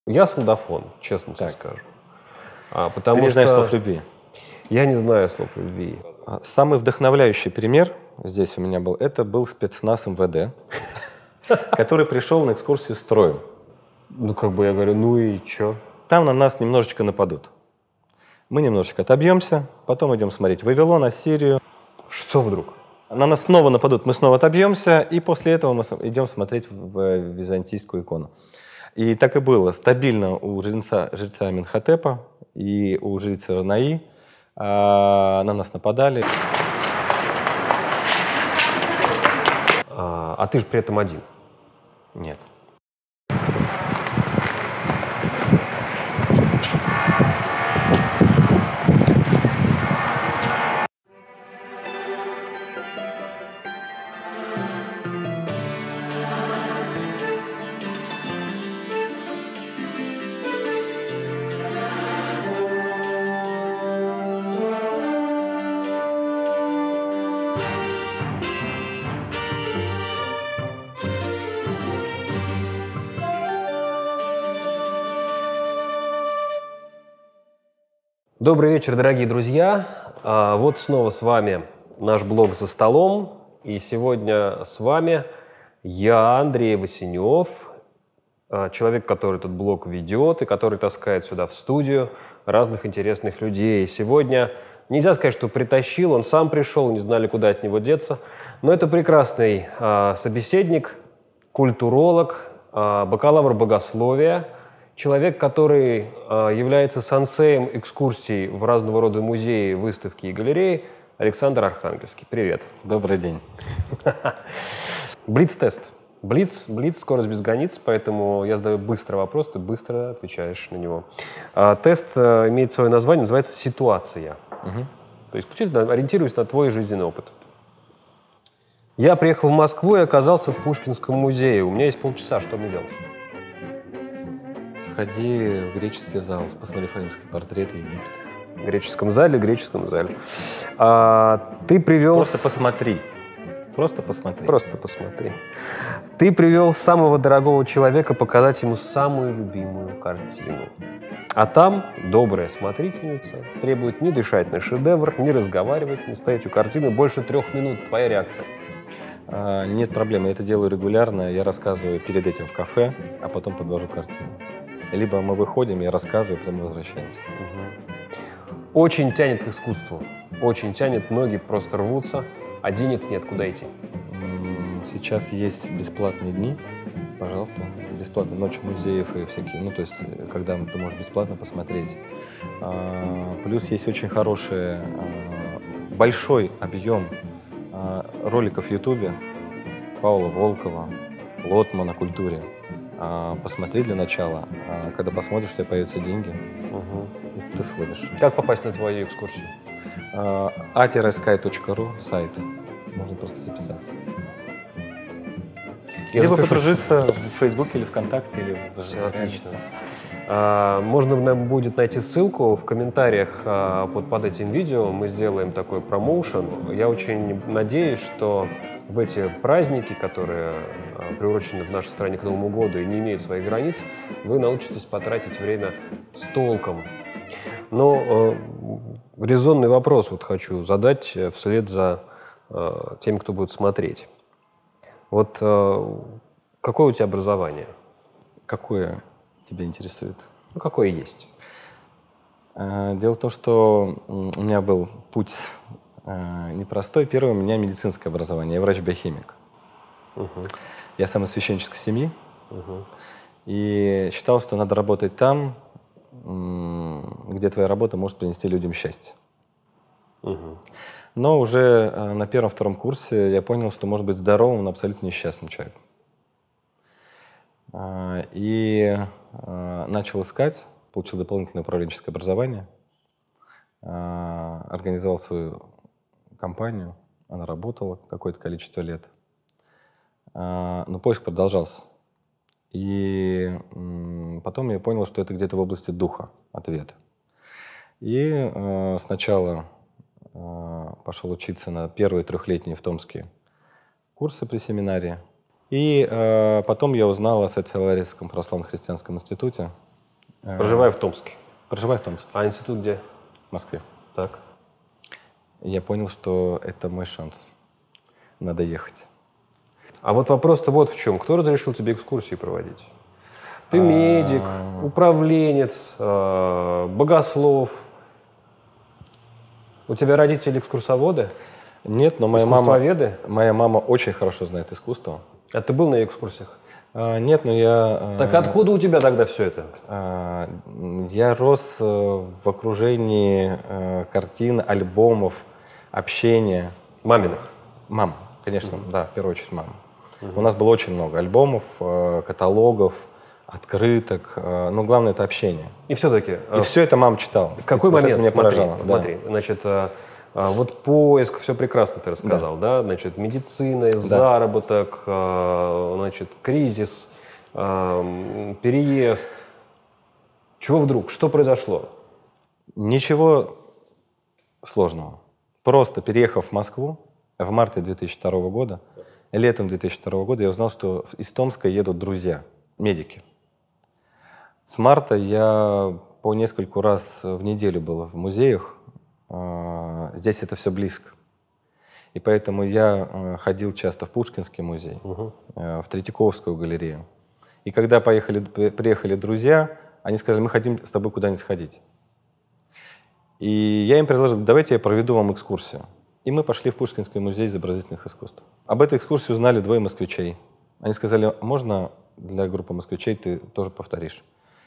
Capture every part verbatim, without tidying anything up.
Я солдафон, честно тебе скажу. А, потому Ты не что знаешь слов любви? Я не знаю слов любви. Самый вдохновляющий пример здесь у меня был, это был спецназ эм вэ дэ, который пришел на экскурсию строем. Ну, как бы я говорю, ну и чё? Там на нас немножечко нападут. Мы немножечко отобьемся, потом идем смотреть Вавилон, Ассирию. Что вдруг? На нас снова нападут, мы снова отобьемся, и после этого мы идем смотреть в византийскую икону. И так и было. Стабильно у жреца, жреца Аминхотепа и у жрицы Ранаи а, на нас нападали. А, а ты же при этом один? Нет. Добрый вечер, дорогие друзья. А, вот снова с вами наш блог «За столом». И сегодня с вами я, Андрей Васенев, человек, который этот блог ведет и который таскает сюда в студию разных интересных людей. Сегодня нельзя сказать, что притащил, он сам пришел, не знали, куда от него деться. Но это прекрасный а, собеседник, культуролог, а, бакалавр богословия, человек, который э, является сенсеем экскурсий в разного рода музеи, выставки и галереи, Александр Архангельский. Привет. Добрый день. Блиц-тест. Блиц, блиц, скорость без границ, поэтому я задаю быстро вопрос, ты быстро отвечаешь на него. А, тест а, имеет свое название, называется «Ситуация». Угу. То есть исключительно ориентируюсь на твой жизненный опыт. Я приехал в Москву и оказался в Пушкинском музее. У меня есть полчаса, что мне делать? Сходи в греческий зал, посмотри римские портреты Египта. В греческом зале, в греческом зале. А, ты привел... Просто посмотри. Просто посмотри. Просто посмотри. Ты привел самого дорогого человека показать ему самую любимую картину. А там добрая смотрительница требует не дышать на шедевр, не разговаривать, не стоять у картины больше трех минут. Твоя реакция? А, нет проблем, я это делаю регулярно. Я рассказываю перед этим в кафе, а потом подвожу картину. Либо мы выходим, я рассказываю, потом мы возвращаемся. Угу. Очень тянет к искусству. Очень тянет, ноги просто рвутся, а денег нет, куда идти? Сейчас есть бесплатные дни, пожалуйста, бесплатно, ночь музеев и всякие, ну, то есть, когда ты можешь бесплатно посмотреть. А, плюс есть очень хороший, а, большой объем а, роликов в Ютубе Паула Волкова, Лотмана о культуре. А, посмотри для начала, а, когда посмотришь, у тебя появятся деньги, угу. и ты сходишь. Как попасть на твою экскурсию? а сky точка ру сайт, можно просто записаться. Я Либо запишу. подружиться в Фейсбуке или ВКонтакте. Или в... Все отлично. А, можно нам будет найти ссылку в комментариях а, под, под этим видео. Мы сделаем такой промоушен. Я очень надеюсь, что в эти праздники, которые а, приурочены в нашей стране к Новому году и не имеют своих границ, вы научитесь потратить время с толком. Но э, резонный вопрос вот хочу задать вслед за э, теми, кто будет смотреть. Вот э, какое у тебя образование? Какое тебя интересует? Ну, какое есть. Дело в том, что у меня был путь непростой. Первое, у меня медицинское образование. Я врач-биохимик. Угу. Я сам из священнической семьи. Угу. И считал, что надо работать там, где твоя работа может принести людям счастье. Угу. Но уже на первом-втором курсе я понял, что может быть здоровым, но абсолютно несчастным человеком. И начал искать, получил дополнительное управленческое образование, организовал свою компанию, она работала какое-то количество лет. Но поиск продолжался. И потом я понял, что это где-то в области духа ответ. И сначала пошел учиться на первые трехлетние в Томске курсы при семинарии. И потом я узнал о Свято-Филаретском православно-христианском институте, Проживаю в Томске. Проживаю в Томске. А институт где? В Москве. Так. Я понял, что это мой шанс. Надо ехать. А вот вопрос-то вот в чем. Кто разрешил тебе экскурсии проводить? Ты медик, управленец, богослов. У тебя родители экскурсоводы? Нет, но моя мама, Искусствоведы? моя мама очень хорошо знает искусство. А ты был на экскурсиях? А, нет, но я... Так откуда у тебя тогда все это? А, я рос в окружении а, картин, альбомов, общения. Маминых? Мам, конечно, Mm-hmm. да, в первую очередь мама. Mm-hmm. У нас было очень много альбомов, каталогов, открыток, но главное — это общение. И все-таки... И э, все это мама читала. В какой и момент, вот это меня смотри, поражало. смотри, да. значит, вот поиск, все прекрасно ты рассказал, да, да? Значит, медицина, да. заработок, значит, кризис, переезд. Чего вдруг? Что произошло? Ничего сложного. Просто переехав в Москву в марте две тысячи второго года, летом две тысячи второго года я узнал, что из Томска едут друзья, медики. С марта я по нескольку раз в неделю был в музеях. Здесь это все близко. И поэтому я ходил часто в Пушкинский музей, угу. в Третьяковскую галерею. И когда поехали, приехали друзья, они сказали: мы хотим с тобой куда-нибудь сходить. И я им предложил: давайте я проведу вам экскурсию. И мы пошли в Пушкинский музей изобразительных искусств. Об этой экскурсии узнали двое москвичей. Они сказали: можно для группы москвичей ты тоже повторишь?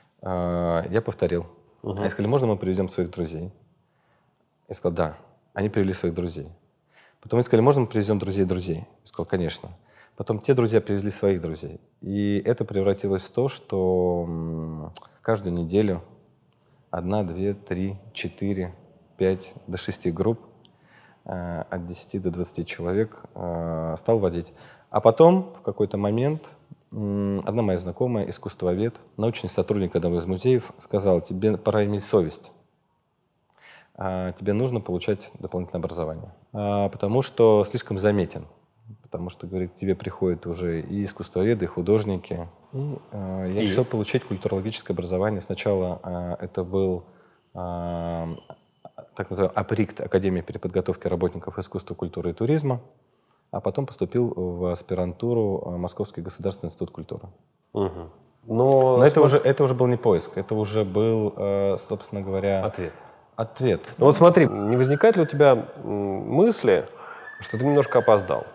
Я повторил. Угу. Они сказали: можно мы приведем своих друзей? Я сказал: да. Они привели своих друзей. Потом они сказали: можно мы привезем друзей друзей? Я сказал: конечно. Потом те друзья привезли своих друзей. И это превратилось в то, что каждую неделю одна, две, три, четыре, пять до шести групп от десяти до двадцати человек стал водить. А потом в какой-то момент одна моя знакомая, искусствовед, научный сотрудник одного из музеев, сказала: тебе пора иметь совесть. Тебе нужно получать дополнительное образование, потому что слишком заметен. Потому что, говорит, к тебе приходят уже и искусствоведы, и художники. И э, я и? решил получить культурологическое образование. Сначала э, это был э, так называемый АПРИКТ, Академия переподготовки работников искусства, культуры и туризма, а потом поступил в аспирантуру Московский государственный институт культуры. Угу. Но, Но это, уже, это уже был не поиск, это уже был, э, собственно говоря... Ответ. Ответ. Ну вот смотри, не возникает ли у тебя мысли, что ты немножко опоздал?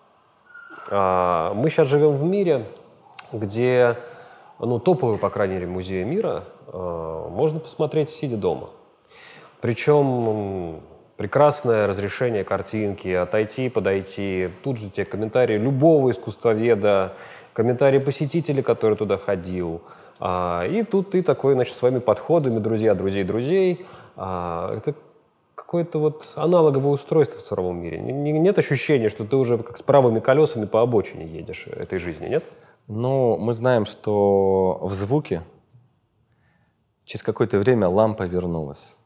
Мы сейчас живем в мире, где, ну, топовые, по крайней мере, музеи мира можно посмотреть, сидя дома. Причем прекрасное разрешение картинки, отойти, подойти, тут же тебе комментарии любого искусствоведа, комментарии посетителя, который туда ходил. И тут ты такой, значит, своими подходами, друзья, друзей, друзей. Это какое-то вот аналоговое устройство в цифровом мире. Нет ощущения, что ты уже как с правыми колесами по обочине едешь этой жизни, нет? Ну, мы знаем, что в звуке через какое-то время лампа вернулась.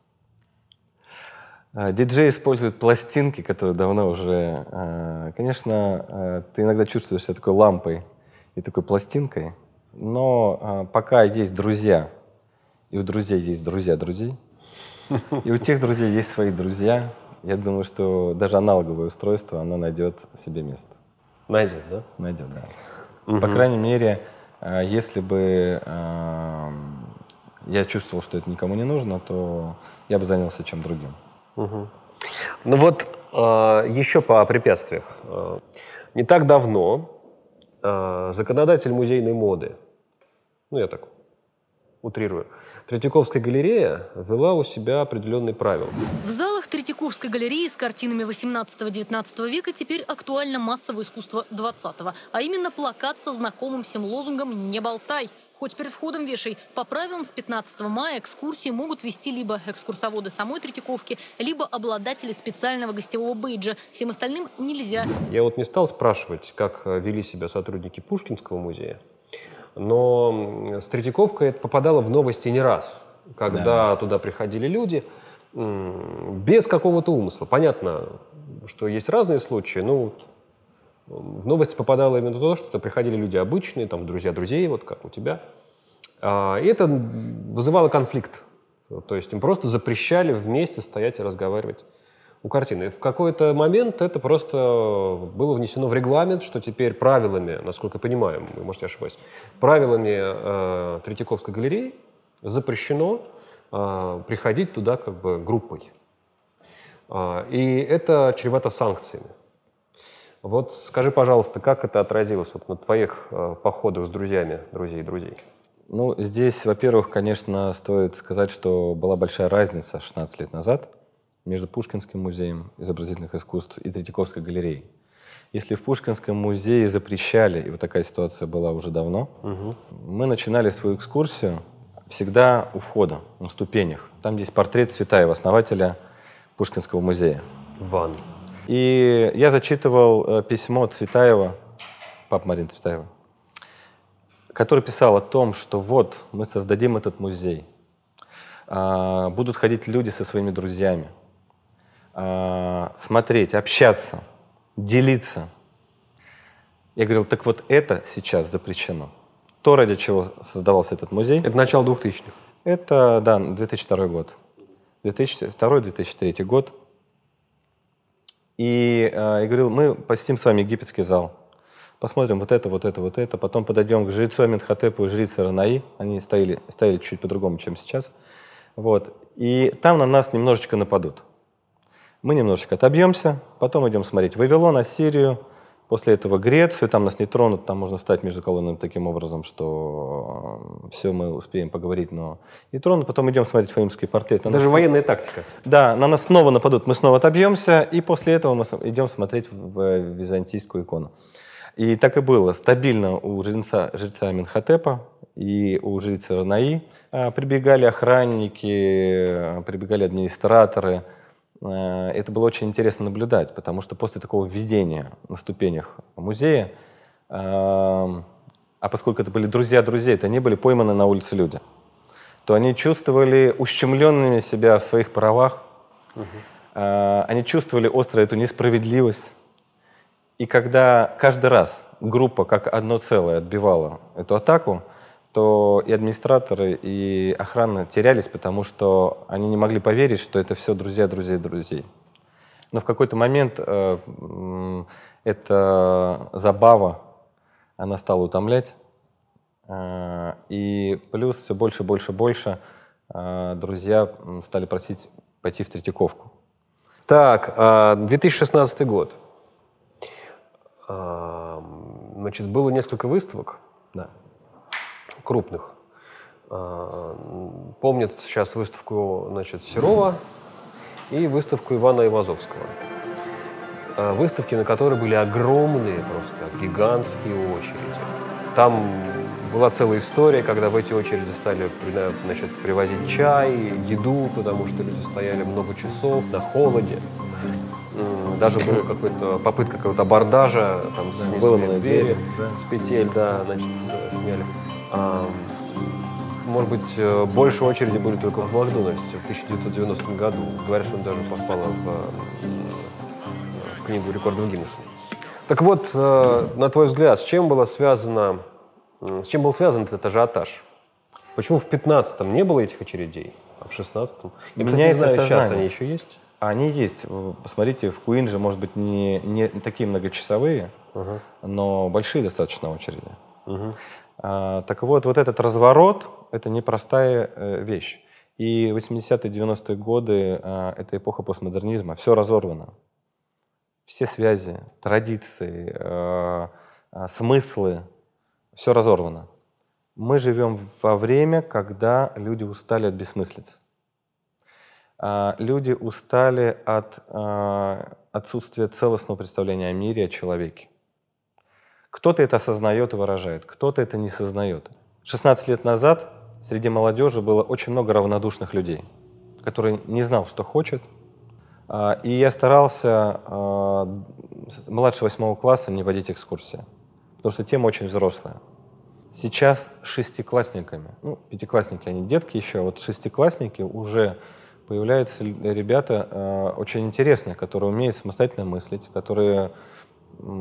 Диджей использует пластинки, которые давно уже... Конечно, ты иногда чувствуешь себя такой лампой и такой пластинкой, но пока есть друзья, и у друзей есть друзья друзей, и у тех друзей есть свои друзья, я думаю, что даже аналоговое устройство, оно найдет себе место. Найдет, да? Найдет, да. Угу. По крайней мере, если бы э, я чувствовал, что это никому не нужно, то я бы занялся чем другим. Угу. Ну вот э, еще по препятствиях. Не так давно э, законодатель музейной моды, ну я так утрирую, Третьяковская галерея ввела у себя определенные правила. В залах Третьяковской галереи с картинами восемнадцатого-девятнадцатого века теперь актуально массовое искусство двадцатого, а именно плакат со знакомым всем лозунгом «Не болтай». Хоть перед входом вешай. По правилам с пятнадцатого мая экскурсии могут вести либо экскурсоводы самой Третьяковки, либо обладатели специального гостевого бейджа. Всем остальным нельзя. Я вот не стал спрашивать, как вели себя сотрудники Пушкинского музея, но с Третьяковкой это попадало в новости не раз, когда да. туда приходили люди без какого-то умысла. Понятно, что есть разные случаи, но в новости попадало именно то, что приходили люди обычные, там, друзья друзей, вот как у тебя. И это вызывало конфликт. То есть им просто запрещали вместе стоять и разговаривать у картины. И в какой-то момент это просто было внесено в регламент, что теперь правилами, насколько я понимаю, вы можете ошибаться, правилами э, Третьяковской галереи запрещено э, приходить туда как бы группой. Э, и это чревато санкциями. Вот скажи, пожалуйста, как это отразилось вот на твоих э, походах с друзьями, друзей, друзей? Ну, здесь, во-первых, конечно, стоит сказать, что была большая разница шестнадцать лет назад между Пушкинским музеем изобразительных искусств и Третьяковской галереей. Если в Пушкинском музее запрещали, и вот такая ситуация была уже давно, угу. мы начинали свою экскурсию всегда у входа, на ступенях. Там есть портрет Цветаева, основателя Пушкинского музея. Ван. И я зачитывал э, письмо Цветаева, папа Марины Цветаева, который писал о том, что вот мы создадим этот музей, а, будут ходить люди со своими друзьями, а, смотреть, общаться, делиться. Я говорил, так вот это сейчас запрещено. То, ради чего создавался этот музей. Это начало двухтысячных. Это, да, две тысячи второй год. две тысячи второй — две тысячи третий год. И э, я говорил, мы посетим с вами египетский зал, посмотрим вот это, вот это, вот это, потом подойдем к жрецу Аменхотепу и жрице Ранаи, они стояли, стояли чуть по-другому, чем сейчас, вот, и там на нас немножечко нападут. Мы немножечко отобьемся, потом идем смотреть Вавилон, Ассирию, после этого Грецию, там нас не тронут, там можно встать между колоннами таким образом, что все мы успеем поговорить, но не тронут. Потом идем смотреть фаимский портрет. На Даже нас... военная тактика. Да, на нас снова нападут, мы снова отобьемся, и после этого мы идем смотреть в византийскую икону. И так и было. Стабильно у жреца, жреца Аменхотепа и у жрицы Ранаи прибегали охранники, прибегали администраторы. Это было очень интересно наблюдать, потому что после такого введения на ступенях музея, а поскольку это были друзья друзей, это не были пойманы на улице люди, то они чувствовали ущемленными себя в своих правах, угу. Они чувствовали остро эту несправедливость. И когда каждый раз группа как одно целое отбивала эту атаку, то и администраторы, и охрана терялись, потому что они не могли поверить, что это все друзья, друзей, друзей. Но в какой-то момент э, э, эта забава, она стала утомлять. Э, и плюс все больше, больше, больше э, друзья стали просить пойти в Третьяковку. Так, э, две тысячи шестнадцатый год. Э, значит, было несколько выставок. Да. Крупных. Помнят сейчас выставку, значит, Серова и выставку Ивана Айвазовского. Выставки, на которые были огромные, просто гигантские очереди. Там была целая история, когда в эти очереди стали, значит, привозить чай, еду, потому что люди стояли много часов на холоде. Даже была какая-то попытка какого-то абордажа, там да, снесли двери, да. с петель, да, значит, сняли. А, может быть, больше очереди были только в Макдональдсе в тысяча девятьсот девяностом году. Говорят, что он даже попала в, в книгу рекордов Гиннесса. Так вот, на твой взгляд, с чем было связано, с чем был связан этот ажиотаж? Почему в пятнадцатом не было этих очередей, а в шестнадцатом? Я, кстати, не знаю, сейчас они еще есть? Они есть. Посмотрите, в Куинже, может быть, не, не такие многочасовые, uh-huh. но большие достаточно очереди. Uh-huh. А, так вот, вот этот разворот — это непростая э, вещь. И восьмидесятые, девяностые годы э, — это эпоха постмодернизма. Все разорвано. Все связи, традиции, э, э, смыслы — все разорвано. Мы живем во время, когда люди устали от бессмыслиц. Э, люди устали от э, отсутствия целостного представления о мире, о человеке. Кто-то это осознает и выражает, кто-то это не сознает. шестнадцать лет назад среди молодежи было очень много равнодушных людей, которые не знал, что хочет. И я старался младше восьмого класса не водить экскурсии, потому что тема очень взрослая. Сейчас шестиклассниками, ну, пятиклассники, они детки еще, а вот шестиклассники уже появляются ребята очень интересные, которые умеют самостоятельно мыслить, которые...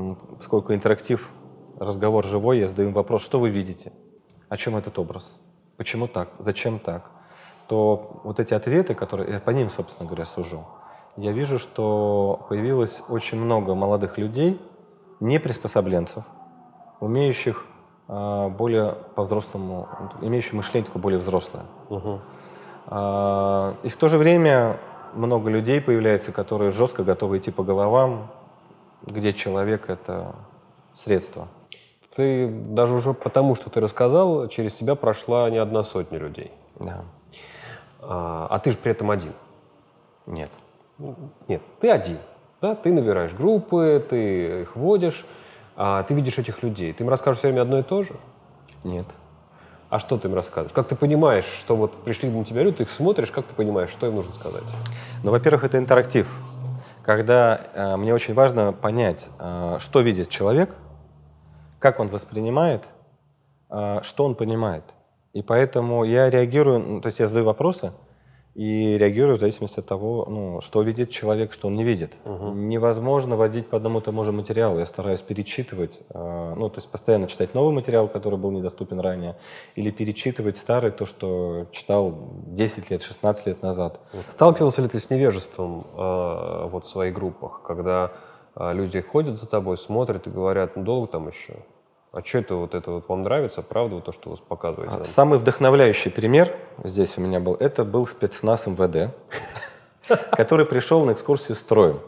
Поскольку интерактив, разговор живой, я задаю им вопрос, что вы видите, о чем этот образ. почему так, зачем так, то вот эти ответы, которые я по ним, собственно говоря, сужу, я вижу, что появилось очень много молодых людей, не приспособленцев, умеющих э, более по-взрослому, имеющих мышление такое более взрослое. Угу. Э, и в то же время много людей появляется, которые жестко готовы идти по головам, где человек — это средство. Ты даже уже потому, что ты рассказал, через тебя прошла не одна сотня людей. Да. А, а ты же при этом один. Нет. Нет, ты один. Да? Ты набираешь группы, ты их водишь, а ты видишь этих людей. Ты им расскажешь все время одно и то же? Нет. А что ты им расскажешь? Как ты понимаешь, что вот пришли на тебя люди, ты их смотришь, как ты понимаешь, что им нужно сказать? Ну, во-первых, это интерактив. Когда э, мне очень важно понять, э, что видит человек, как он воспринимает, э, что он понимает. И поэтому я реагирую, ну, то есть я задаю вопросы и реагирую в зависимости от того, ну, что видит человек, что он не видит. Угу. Невозможно водить по одному и тому же материалу. Я стараюсь перечитывать, э, ну, то есть постоянно читать новый материал, который был недоступен ранее, или перечитывать старый, то, что читал десять лет, шестнадцать лет назад. Сталкивался ли ты с невежеством э, вот в своих группах, когда э, люди ходят за тобой, смотрят и говорят, ну долго там еще? А что это вот это вот вам нравится, правда, вот то, что вы показываете нам? Самый вдохновляющий пример здесь у меня был, это был спецназ эм вэ дэ, который пришел на экскурсию строем.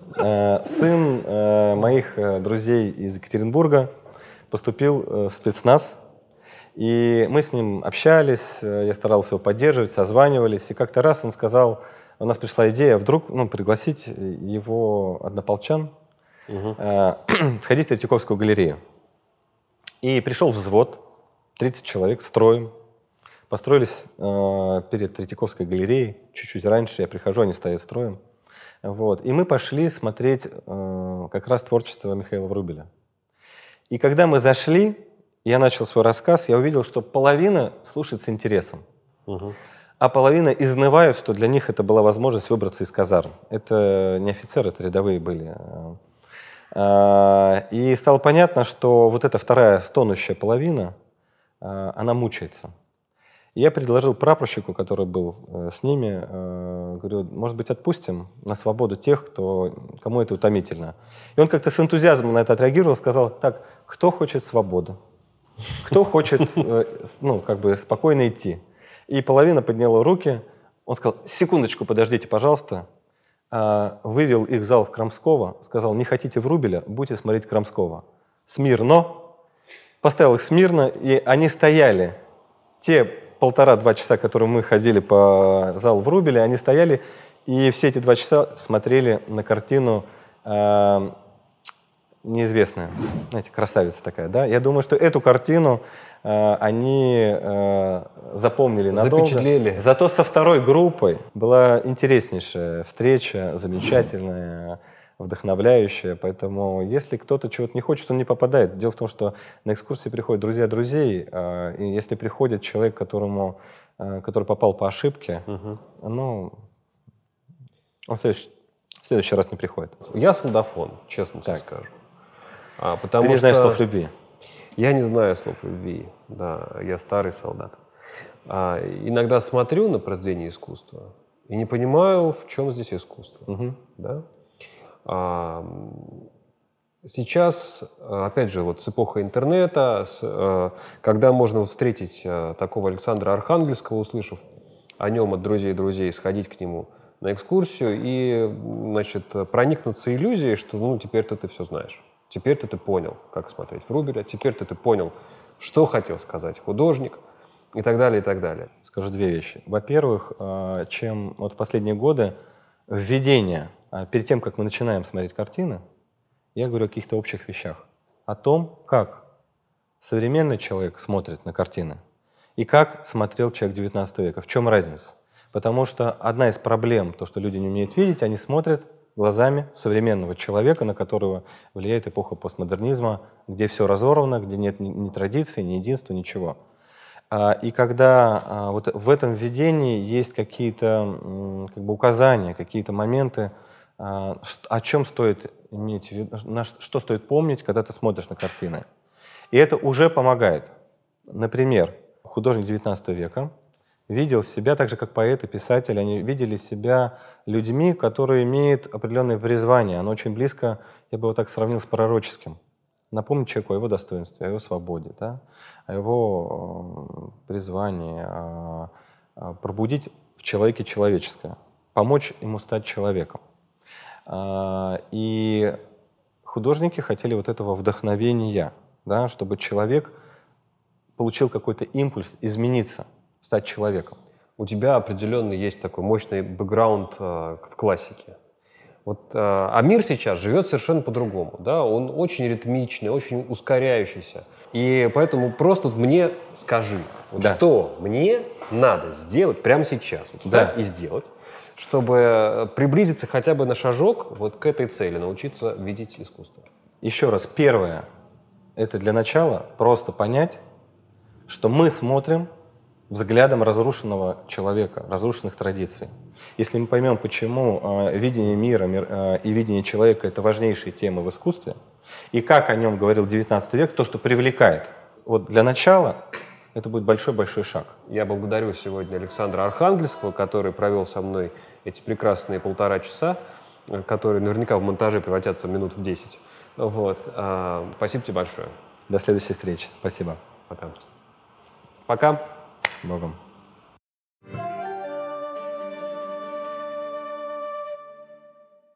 Сын моих друзей из Екатеринбурга поступил в спецназ, и мы с ним общались, я старался его поддерживать, созванивались, и как-то раз он сказал, у нас пришла идея вдруг ну, пригласить его однополчан угу. сходить в Третьяковскую галерею. И пришел взвод, тридцать человек, строем. Построились э, перед Третьяковской галереей. Чуть-чуть раньше я прихожу, они стоят строем. Вот. И мы пошли смотреть э, как раз творчество Михаила Врубеля. И когда мы зашли, я начал свой рассказ, я увидел, что половина слушает с интересом, угу. а половина изнывает, что для них это была возможность выбраться из казарм. Это не офицеры, это рядовые были. И стало понятно, что вот эта вторая стонущая половина, она мучается. И я предложил прапорщику, который был с ними, говорю, может быть, отпустим на свободу тех, кто, кому это утомительно. И он как-то с энтузиазмом на это отреагировал, сказал, так, кто хочет свободу? Кто хочет ну, как бы спокойно идти? И половина подняла руки, он сказал, секундочку, подождите, пожалуйста. Вывел их в зал в Крамского, сказал, не хотите Врубеля, будете смотреть Крамского. Смирно. Поставил их смирно, и они стояли. Те полтора-два часа, которые мы ходили по залу Врубеля, они стояли, и все эти два часа смотрели на картину э, неизвестная. Знаете, красавица такая, да? Я думаю, что эту картину э, они э, запомнили надолго. Запечатлели. Зато со второй группой была интереснейшая встреча, замечательная, вдохновляющая. Поэтому если кто-то чего-то не хочет, он не попадает. Дело в том, что на экскурсии приходят друзья друзей, э, и если приходит человек, которому, э, который попал по ошибке, угу. ну, он в следующий, в следующий раз не приходит. Я солдафон, честно тебе скажу. А, потому Ты не что знаешь слов любви? Я не знаю слов любви, да, я старый солдат. А, иногда смотрю на произведение искусства и не понимаю, в чем здесь искусство. Угу. Да? А, сейчас, опять же, вот с эпохой интернета, с, когда можно встретить такого Александра Архангельского, услышав о нем от друзей друзей, сходить к нему на экскурсию и, значит, проникнуться иллюзией, что ну, теперь-то ты все знаешь. Теперь-то ты понял, как смотреть Врубеля, теперь-то ты понял, что хотел сказать художник и так далее, и так далее. Скажу две вещи. Во-первых, чем вот в последние годы введение, перед тем, как мы начинаем смотреть картины, я говорю о каких-то общих вещах. О том, как современный человек смотрит на картины и как смотрел человек девятнадцатого века. В чем разница? Потому что одна из проблем, то, что люди не умеют видеть, они смотрят глазами современного человека, на которого влияет эпоха постмодернизма, где все разорвано, где нет ни, ни традиции, ни единства, ничего. И когда вот в этом введении есть какие-то как бы указания, какие-то моменты, о чем стоит иметь в виду, что стоит помнить, когда ты смотришь на картины. И это уже помогает. Например, художник девятнадцатого века видел себя, так же как поэты, писатели, они видели себя людьми, которые имеют определенное призвание. Оно очень близко, я бы его так сравнил, с пророческим. Напомнить человеку о его достоинстве, о его свободе, да? О его э, призвании, э, э, пробудить в человеке человеческое, помочь ему стать человеком. Э, и художники хотели вот этого вдохновения, да, чтобы человек получил какой-то импульс измениться, стать человеком. У тебя определенно есть такой мощный бэкграунд э, в классике. Вот, э, а мир сейчас живет совершенно по-другому. Да? Он очень ритмичный, очень ускоряющийся. И поэтому просто вот мне скажи, вот да. что мне надо сделать прямо сейчас, вот встать да. и сделать, чтобы приблизиться хотя бы на шажок вот к этой цели, научиться видеть искусство. Еще раз, первое, это для начала просто понять, что мы смотрим взглядом разрушенного человека, разрушенных традиций. Если мы поймем, почему э, видение мира мир, э, и видение человека — это важнейшие темы в искусстве, и как о нем говорил девятнадцатый век, то, что привлекает, вот для начала это будет большой-большой шаг. Я благодарю сегодня Александра Архангельского, который провел со мной эти прекрасные полтора часа, которые наверняка в монтаже превратятся в минут в десять. Вот. А, спасибо тебе большое. До следующей встречи. Спасибо. Пока. Пока. Богом.